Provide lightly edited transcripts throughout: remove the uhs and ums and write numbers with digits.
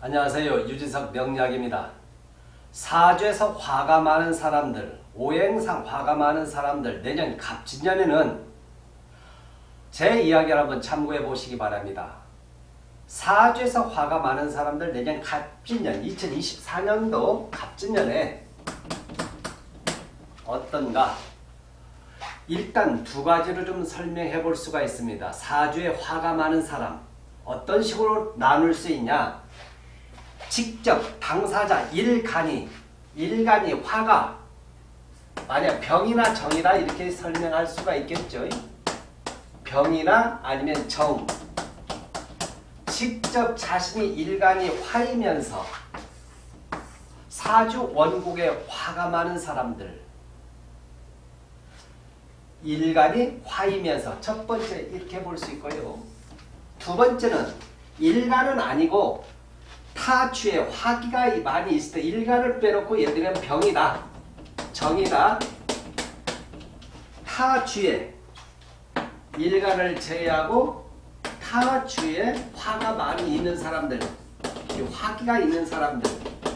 안녕하세요. 유진석 명리학입니다. 사주에서 화가 많은 사람들, 오행상 화가 많은 사람들, 내년 갑진년에는 제 이야기를 한번 참고해 보시기 바랍니다. 사주에서 화가 많은 사람들 내년 갑진년, 2024년도 갑진년에 어떤가? 일단 두 가지로 좀 설명해 볼 수가 있습니다. 사주에 화가 많은 사람, 어떤 식으로 나눌 수 있냐? 직접 당사자 일간이 화가 만약 병이나 정이다 이렇게 설명할 수가 있겠죠. 병이나 아니면 정, 직접 자신이 일간이 화이면서 사주 원국에 화가 많은 사람들, 일간이 화이면서 첫 번째 이렇게 볼 수 있고요. 두 번째는 일간은 아니고 타주에 화기가 많이 있을 때 일간을 빼놓고 예를 들면 병이다, 정이다, 타주에 일간을 제외하고 타주에 화가 많이 있는 사람들, 화기가 있는 사람들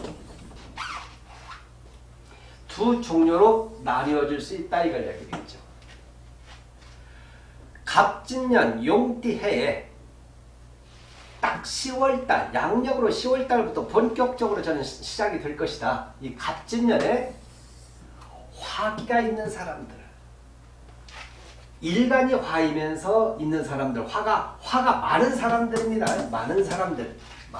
두 종류로 나뉘어질 수 있다 이걸 얘기했죠. 갑진년 용띠해에 딱 10월달, 양력으로 10월달부터 본격적으로 저는 시작이 될 것이다. 이 갑진년에 화기가 있는 사람들, 일간이 화이면서 있는 사람들, 화가 많은 사람들입니다. 많은 사람들.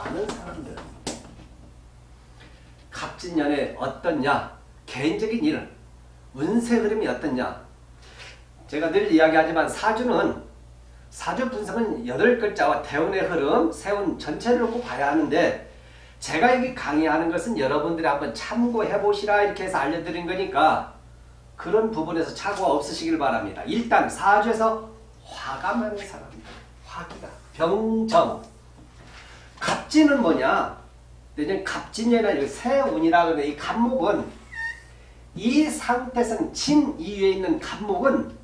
갑진년에 어떻냐? 개인적인 일, 운세 흐름이 어떻냐? 제가 늘 이야기하지만 사주 분석은 8글자와 대운의 흐름, 세운 전체를 놓고 봐야 하는데 제가 여기 강의하는 것은 여러분들이 한번 참고해 보시라 이렇게 해서 알려드린 거니까 그런 부분에서 착오가 없으시길 바랍니다. 일단 사주에서 화가 많은 사람들, 화기가, 병정. 갑진은 뭐냐? 내년 갑진년이나 새운이라 그러는 이 갑목은 이 상태에서는 진 이외에 있는 갑목은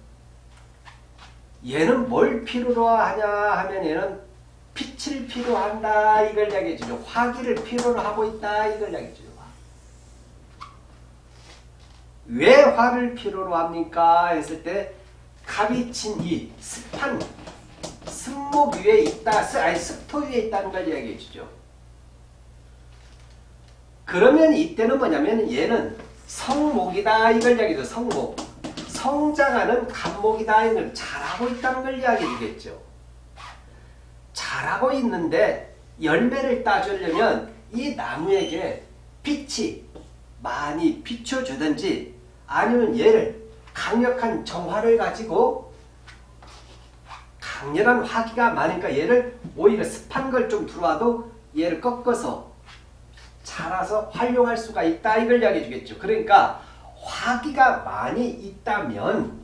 얘는 뭘 필요로 하냐 하면 얘는 빛을 필요로 한다 이걸 이야기해 주죠. 화기를 필요로 하고 있다 이걸 이야기해 주죠. 왜 화를 필요로 합니까? 했을 때 갑이 진이 습한 습목 위에 있다, 습토 위에 있다는 걸 이야기해 주죠. 그러면 이때는 뭐냐면 얘는 성목이다 이걸 이야기해 줘. 성목. 성장하는 갑목이다. 이걸 잘하고 있다는 걸 이야기해 주겠죠. 잘하고 있는데 열매를 따주려면 이 나무에게 빛이 많이 비춰주든지 아니면 얘를 강력한 정화를 가지고 강렬한 화기가 많으니까 얘를 오히려 습한 걸 좀 들어와도 얘를 꺾어서 자라서 활용할 수가 있다. 이걸 이야기해 주겠죠. 그러니까 화기가 많이 있다면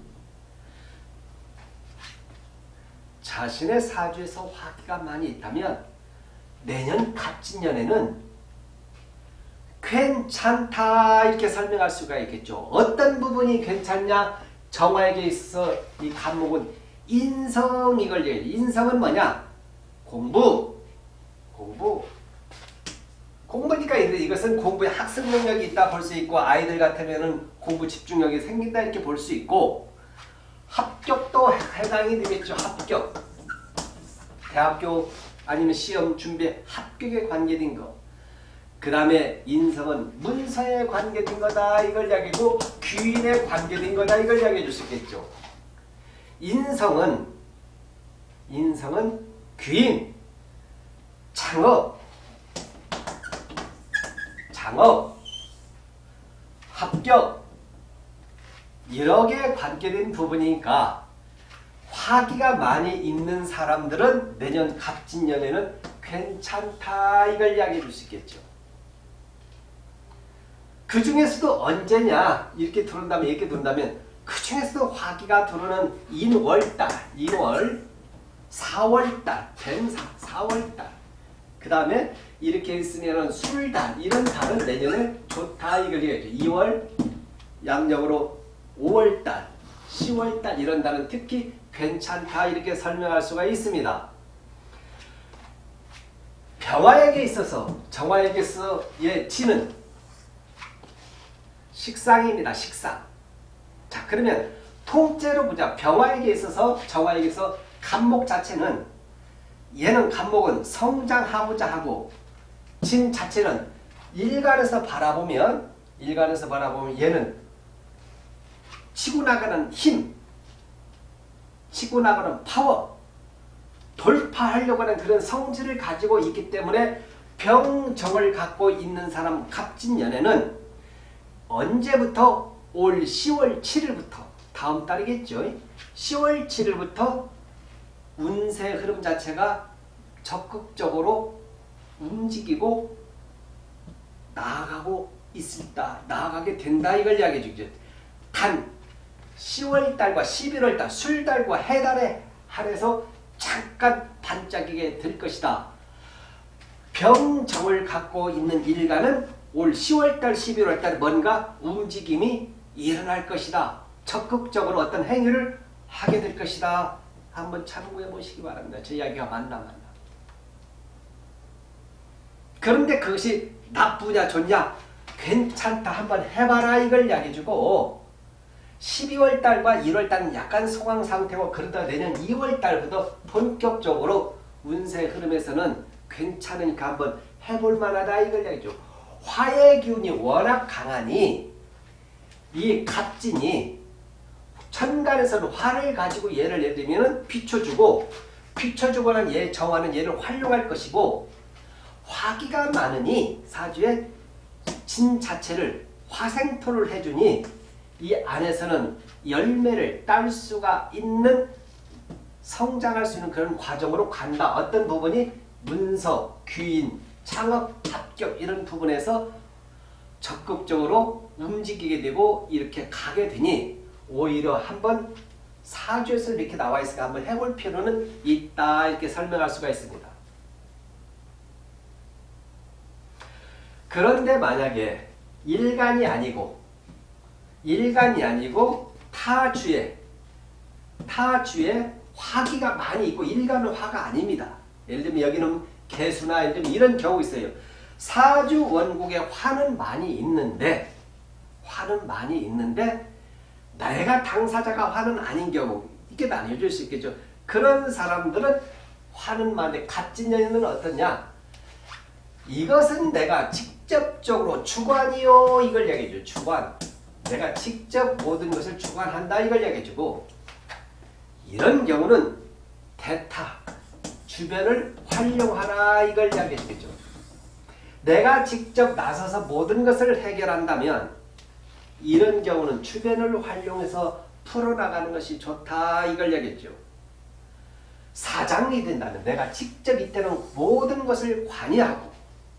자신의 사주에서 화기가 많이 있다면 내년 갑진년에는 괜찮다 이렇게 설명할 수가 있겠죠. 어떤 부분이 괜찮냐? 정화에게 있어서 이 갑목은 인성 이걸 얘기해요. 인성은 뭐냐? 공부니까 이것은 공부에 학습 능력이 있다 볼 수 있고 아이들 같으면은 공부 집중력이 생긴다 이렇게 볼 수 있고 합격도 해당이 되겠죠. 합격. 대학교 아니면 시험 준비 합격에 관계된 거. 그 다음에 인성은 문서에 관계된 거다 이걸 이야기하고 귀인에 관계된 거다 이걸 이야기해 줄 수 있겠죠. 인성은 귀인, 창업, 합격 여러 개에 관계된 부분이니까 화기가 많이 있는 사람들은 내년 갑진년에는 괜찮다 이걸 이야기해 줄 수 있겠죠. 그 중에서도 언제냐 이렇게 들어온다면 그 중에서도 화기가 들어오는 인월 4월달 뱀사 4월달 그 다음에 이렇게 있으면은 술달 이런 달은 내년에 좋다 이걸 얘기하죠. 2월 양력으로 5월달 10월달 이런 달은 특히 괜찮다 이렇게 설명할 수가 있습니다. 병화에게 있어서 정화에게서의 지는 식상입니다. 식상. 자, 그러면 통째로 보자. 병화에게 있어서 정화에게서 간목 자체는 얘는 간목은 성장하고자 하고 진 자체는 일간에서 바라보면 얘는 치고 나가는 힘, 치고 나가는 파워, 돌파하려고 하는 그런 성질을 가지고 있기 때문에 병정을 갖고 있는 사람 갑진년에는 언제부터? 올 10월 7일부터 다음 달이겠죠. 10월 7일부터 운세 흐름 자체가 적극적으로 움직이고 나아가게 된다 이걸 이야기해 주죠. 단 10월달과 11월달 술달과 해달에 한해서 잠깐 반짝이게 될 것이다. 병정을 갖고 있는 일간은 올 10월달 11월달 뭔가 움직임이 일어날 것이다. 적극적으로 어떤 행위를 하게 될 것이다. 한번 참고해 보시기 바랍니다. 저 이야기가 맞나. 그런데 그것이 나쁘냐 좋냐 괜찮다 한번 해봐라 이걸 이야기해주고 12월달과 1월달은 약간 소강 상태고 그러다 내년 2월달부터 본격적으로 운세 흐름에서는 괜찮으니까 한번 해볼 만하다 이걸 이야기해주고 화의 기운이 워낙 강하니 이 갑진이 천간에서는 화를 가지고 예를 들면 비춰주고는 얘 정화는 얘를 활용할 것이고 화기가 많으니 사주에 진 자체를 화생토를 해주니 이 안에서는 열매를 딸 수가 있는 성장할 수 있는 그런 과정으로 간다. 어떤 부분이 문서, 귀인, 창업, 합격 이런 부분에서 적극적으로 움직이게 되고 이렇게 가게 되니 오히려 한번 사주에서 이렇게 나와 있으니까 한번 해볼 필요는 있다 이렇게 설명할 수가 있습니다. 그런데 만약에 일간이 아니고 타주에 화기가 많이 있고 일간은 화가 아닙니다. 예를 들면 여기는 개수나 예를 들면 이런 경우 있어요. 사주 원국에 화는 많이 있는데 내가 당사자가 화는 아닌 경우 이게 나뉘어질 수 있겠죠. 그런 사람들은 화는 많은데 갑진년에는 어떠냐? 이것은 내가 직접적으로 주관이요 이걸 이야기해줘. 주관. 내가 직접 모든 것을 주관한다 이걸 이야기해주고 이런 경우는 대타. 주변을 활용하라 이걸 이야기해주겠죠. 내가 직접 나서서 모든 것을 해결한다면 이런 경우는 주변을 활용해서 풀어나가는 것이 좋다 이걸 이야기했죠. 사장이 된다면 내가 직접 이때는 모든 것을 관여하고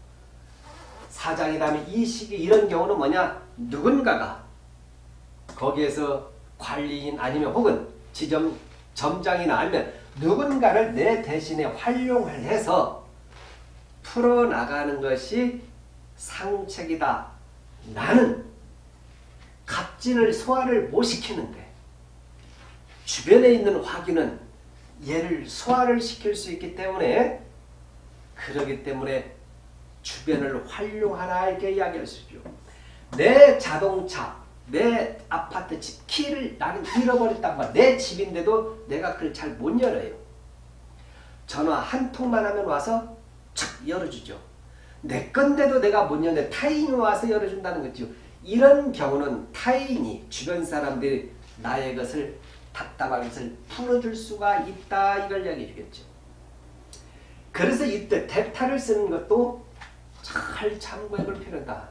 사장이라면 이 시기 이런 경우는 뭐냐? 누군가가 거기에서 관리인 아니면 혹은 점장이나 아니면 누군가를 내 대신에 활용을 해서 풀어나가는 것이 상책이다. 나는 갑진을 소화를 못 시키는데 주변에 있는 화기는 얘를 소화를 시킬 수 있기 때문에 그러기 때문에 주변을 활용하라 이렇게 이야기할 수 있죠. 내 자동차, 내 아파트 집 키를 나는 잃어버렸단 말이야. 내 집인데도 내가 그걸 잘 못 열어요. 전화 한 통만 하면 와서 촥 열어주죠. 내 건데도 내가 못 여는데 타인이 와서 열어준다는 거죠. 이런 경우는 타인이 주변 사람들이 나의 것을 답답한 것을 풀어줄 수가 있다 이걸 이야기해 주겠죠. 그래서 이때 대타를 쓰는 것도 잘 참고해 볼 필요다.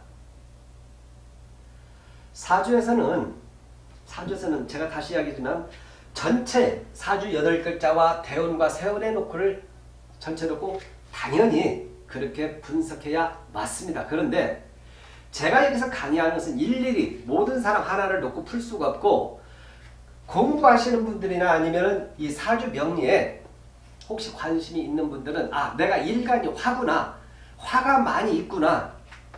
사주에서는 제가 다시 이야기하지만 전체 사주 8글자와 대운과 세운의 놓고를 전체 놓고 당연히 그렇게 분석해야 맞습니다. 그런데 제가 여기서 강의하는 것은 일일이 모든 사람 하나를 놓고 풀 수가 없고 공부하시는 분들이나 아니면 이 사주 명리에 혹시 관심이 있는 분들은 내가 일간이 화구나. 화가 많이 있구나.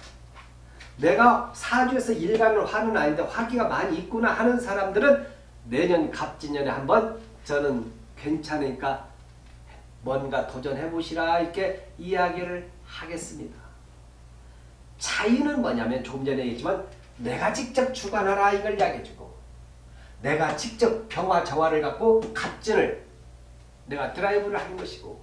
내가 사주에서 일간으로 화는 아닌데 화기가 많이 있구나 하는 사람들은 내년 갑진년에 한번 저는 괜찮으니까 뭔가 도전해 보시라 이렇게 이야기를 하겠습니다. 차이는 뭐냐면 조금 전에 얘기했지만 내가 직접 주관하라 이걸 이야기해주고 내가 직접 병화 정화를 갖고 갑진을 내가 드라이브를 하는 것이고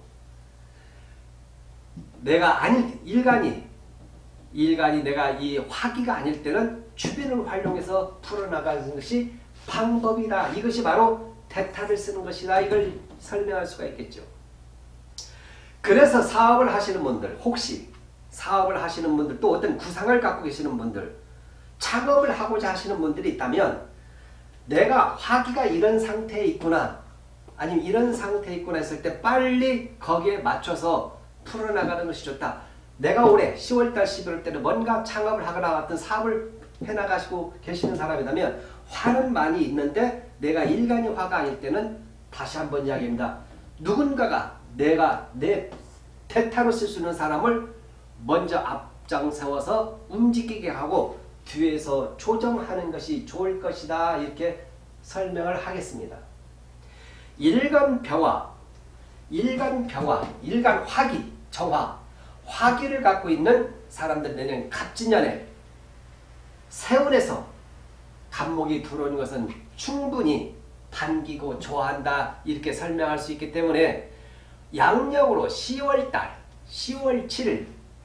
내가 아니 일간이 내가 이 화기가 아닐 때는 주변을 활용해서 풀어나가는 것이 방법이다. 이것이 바로 대타를 쓰는 것이다. 이걸 설명할 수가 있겠죠. 그래서 사업을 하시는 분들 혹시 사업을 하시는 분들 또 어떤 구상을 갖고 계시는 분들 작업을 하고자 하시는 분들이 있다면 내가 화기가 이런 상태에 있구나 아니면 이런 상태에 있구나 했을 때 빨리 거기에 맞춰서 풀어나가는 것이 좋다. 내가 올해 10월달 11월 때는 뭔가 창업을 하거나 어떤 사업을 해나가시고 계시는 사람이라면 화는 많이 있는데 내가 일간이 화가 아닐 때는 다시 한번 이야기합니다. 누군가가 내가 내 대타로 쓸 수 있는 사람을 먼저 앞장 세워서 움직이게 하고 뒤에서 조정하는 것이 좋을 것이다. 이렇게 설명을 하겠습니다. 일간 병화, 일간 화기, 정화, 화기를 갖고 있는 사람들 내년 갑진년에 세운에서 갑목이 들어오는 것은 충분히 반기고 좋아한다 이렇게 설명할 수 있기 때문에 양력으로 10월달 10월 7일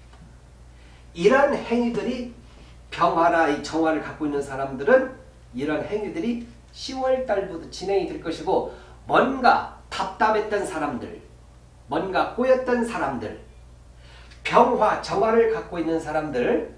이런 행위들이 병화나 이 정화를 갖고 있는 사람들은 이런 행위들이 10월달부터 진행이 될 것이고 뭔가 답답했던 사람들 뭔가 꼬였던 사람들 병화, 정화를 갖고 있는 사람들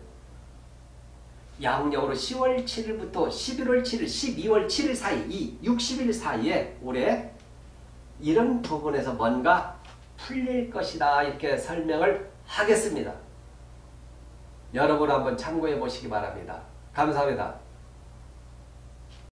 양력으로 10월 7일부터 11월 7일, 12월 7일 사이 이 60일 사이에 올해 이런 부분에서 뭔가 풀릴 것이다 이렇게 설명을 하겠습니다. 여러분 한번 참고해 보시기 바랍니다. 감사합니다.